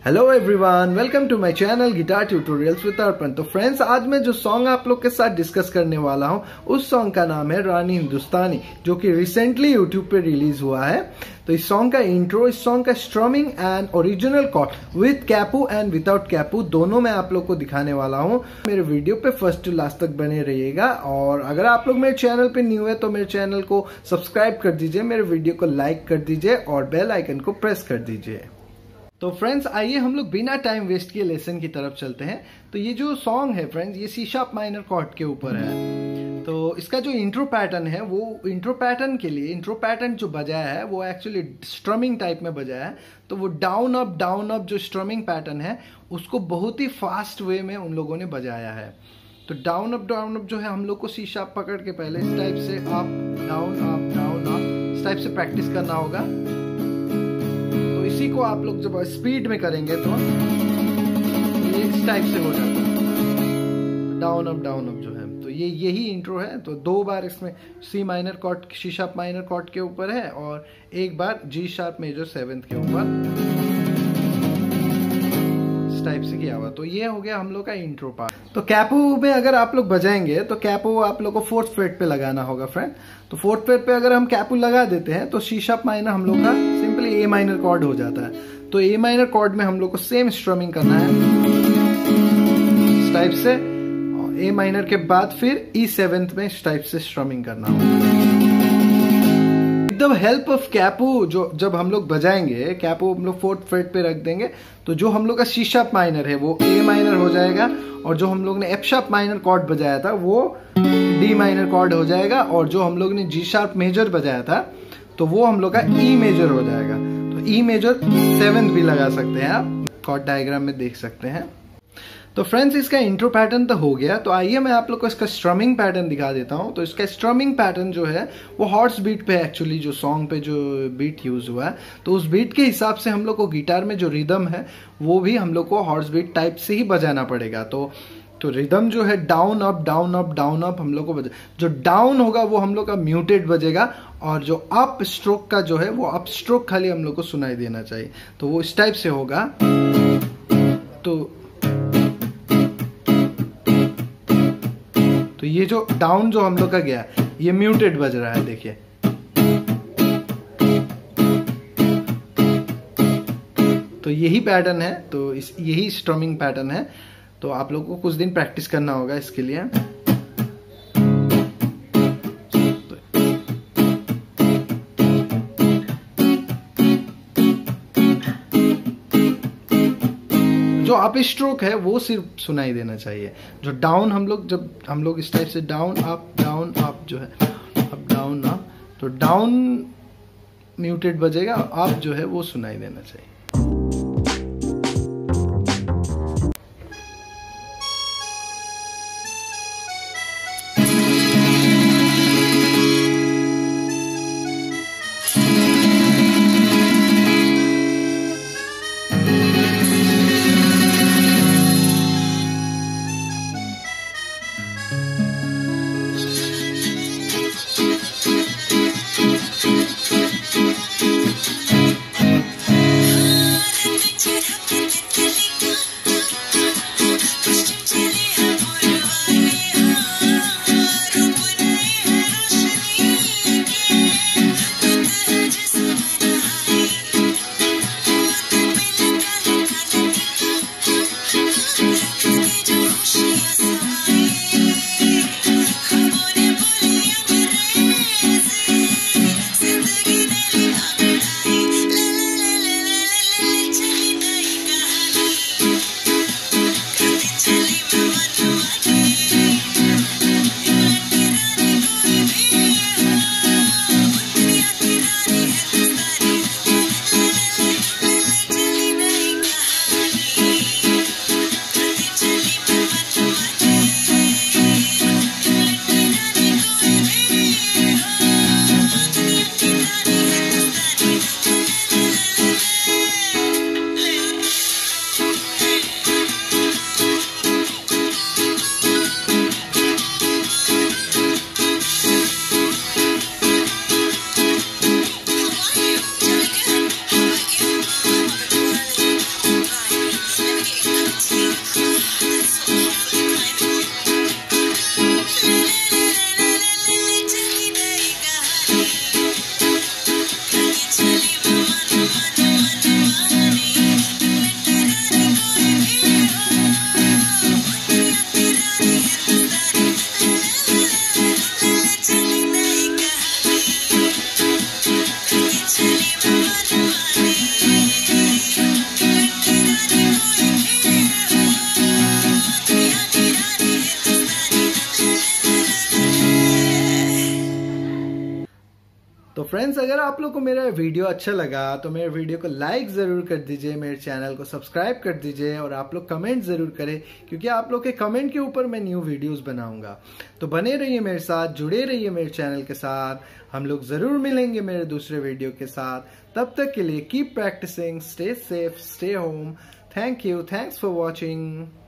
Hello everyone, welcome to my channel guitar tutorials with Arpan. तो friends, आज मैं जो सॉन्ग आप लोग के साथ डिस्कस करने वाला हूं उस सॉन्ग का नाम है रानी हिंदुस्तानी, जो कि रिसेंटली यूट्यूब पे रिलीज हुआ है। तो इस सॉन्ग का इंट्रो, इस सॉन्ग का strumming and original chord with capo and without capo दोनों मैं आप लोग को दिखाने वाला हूं। मेरे वीडियो पे फर्स्ट टू लास्ट तक बने रहिएगा, और अगर आप लोग मेरे चैनल पे न्यू है तो मेरे चैनल को सब्सक्राइब कर दीजिए, मेरे वीडियो को लाइक कर दीजिए और बेल आइकन को प्रेस कर दीजिए। तो फ्रेंड्स, आइए हम लोग बिना टाइम वेस्ट किए लेसन की तरफ चलते हैं। तो ये जो सॉन्ग है फ्रेंड्स, ये सी शार्प माइनर कॉर्ड के ऊपर है। तो इसका जो इंट्रो पैटर्न है, वो इंट्रो पैटर्न के लिए इंट्रो पैटर्न जो बजाया है वो एक्चुअली स्ट्रमिंग टाइप में बजाया है। तो वो डाउन अप जो स्ट्रमिंग पैटर्न है उसको बहुत ही फास्ट वे में उन लोगों ने बजाया है। तो डाउन अप जो है, हम लोग को सी शार्प पकड़ के पहले इस टाइप से अप डाउन इस टाइप से प्रैक्टिस करना होगा। इसी को आप लोग जब स्पीड में करेंगे तो ये इस टाइप से हो जाता है, डाउन अप जो है। तो ये यही इंट्रो है। तो दो बार इसमें C minor chord, C sharp minor chord के ऊपर है, और एक बार जी शार्प मेजर सेवेंथ के ऊपर इस टाइप से किया हुआ। तो ये हो गया हम लोग का इंट्रो पार्ट। तो कैपू में अगर आप लोग बजाएंगे तो कैपू आप लोग को फोर्थ फ्रेट पे लगाना होगा फ्रेंड। तो फोर्थ फ्रेट पे अगर हम कैपू लगा देते हैं तो सी शार्प माइनर हम लोग का सिंपली ए माइनर कॉर्ड हो जाता है। तो ए माइनर कॉर्ड में हम लोग को सेम स्ट्रमिंग करना है इस टाइप से, और ए माइनर के बाद फिर ई सेवेंथ में इस टाइप से स्ट्रमिंग करना होगा। With the help of capo जो जब हम लोग बजाएंगे, कैपू हम लोग फोर्थ फ्रेट पे रख देंगे, तो जो हम लोग का सी शार्प माइनर है वो ए माइनर हो जाएगा, और जो हम लोग ने एफ शार्प माइनर कॉर्ड बजाया था वो डी माइनर कॉर्ड हो जाएगा, और जो हम लोग ने जी शार्प मेजर बजाया था तो वो हम लोग का ई मेजर हो जाएगा। तो ई मेजर सेवेंथ भी लगा सकते हैं, आप कॉर्ड डायग्राम में देख सकते हैं। तो फ्रेंड्स, इसका इंट्रो पैटर्न तो हो गया। तो आइए मैं आप लोग को इसका स्ट्रमिंग पैटर्न दिखा देता हूं। तो इसका स्ट्रमिंग पैटर्न जो है वो हॉर्स बीट पे, एक्चुअली जो सॉन्ग पे जो बीट यूज हुआ है, तो उस बीट के हिसाब से हम लोग को गिटार में जो रिदम है वो भी हम लोग को हॉर्स बीट टाइप से ही बजाना पड़ेगा। तो रिदम जो है डाउन अप हम लोग को बजा, जो डाउन होगा वो हम लोग का म्यूटेड बजेगा, और जो अप स्ट्रोक का जो है वो अप स्ट्रोक खाली हम लोग को सुनाई देना चाहिए। तो वो इस टाइप से होगा। तो ये जो डाउन जो हम लोग का गया ये म्यूटेड बज रहा है, देखिए। तो यही पैटर्न है, तो यही स्ट्रमिंग पैटर्न है। तो आप लोगों को कुछ दिन प्रैक्टिस करना होगा इसके लिए। जो अप स्ट्रोक है वो सिर्फ सुनाई देना चाहिए। जो डाउन जब हम लोग इस टाइप से डाउन अप जो है, अप डाउन अप, तो डाउन म्यूटेड बजेगा, अप जो है वो सुनाई देना चाहिए। फ्रेंड्स, अगर आप लोग को मेरा वीडियो अच्छा लगा तो मेरे वीडियो को लाइक जरूर कर दीजिए, मेरे चैनल को सब्सक्राइब कर दीजिए और आप लोग कमेंट जरूर करें, क्योंकि आप लोग के कमेंट के ऊपर मैं न्यू वीडियोस बनाऊंगा। तो बने रहिए मेरे साथ, जुड़े रहिए मेरे चैनल के साथ। हम लोग जरूर मिलेंगे मेरे दूसरे वीडियो के साथ। तब तक के लिए keep practising, stay safe, stay home. Thank you, thanks for watching.